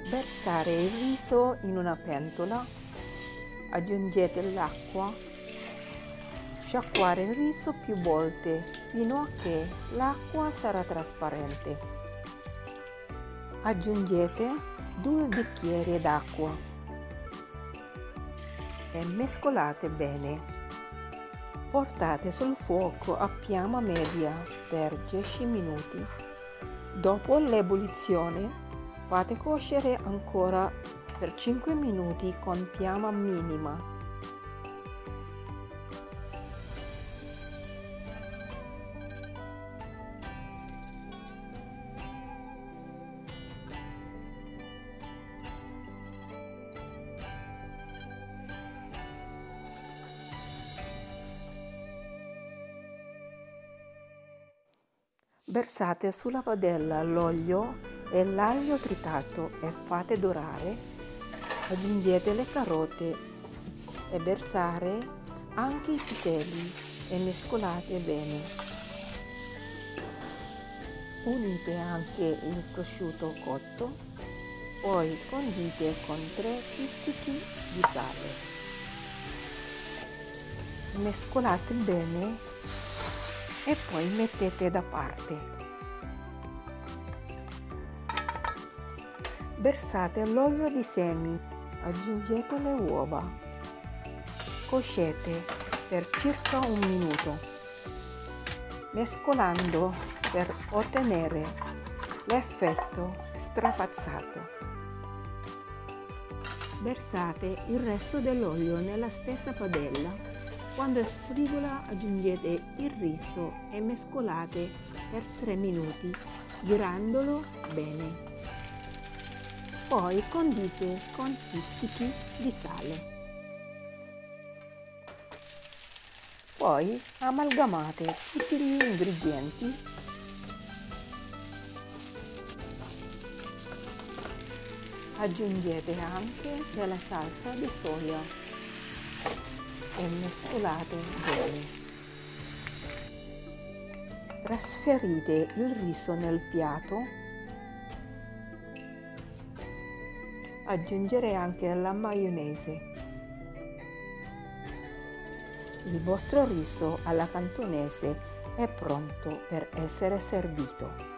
Versare il riso in una pentola, aggiungete l'acqua, sciacquare il riso più volte fino a che l'acqua sarà trasparente. Aggiungete 2 bicchieri d'acqua e mescolate bene. Portate sul fuoco a fiamma media per 10 minuti. Dopo l'ebollizione fate cuocere ancora per 5 minuti con fiamma minima. Versate sulla padella l'olio e l'aglio tritato e fate dorare. Aggiungete le carote e versare anche i piselli e mescolate bene. Unite anche il prosciutto cotto, poi condite con 3 pizzichi di sale. Mescolate bene e poi mettete da parte. Versate l'olio di semi, aggiungete le uova, cuocete per circa 1 minuto, mescolando per ottenere l'effetto strapazzato. Versate il resto dell'olio nella stessa padella. Quando sfrigola aggiungete il riso e mescolate per 3 minuti, girandolo bene. Poi condite con pizzichi di sale. Poi amalgamate tutti gli ingredienti. Aggiungete anche della salsa di soia e mescolate bene. Trasferite il riso nel piatto. Aggiungere anche la maionese. Il vostro riso alla cantonese è pronto per essere servito.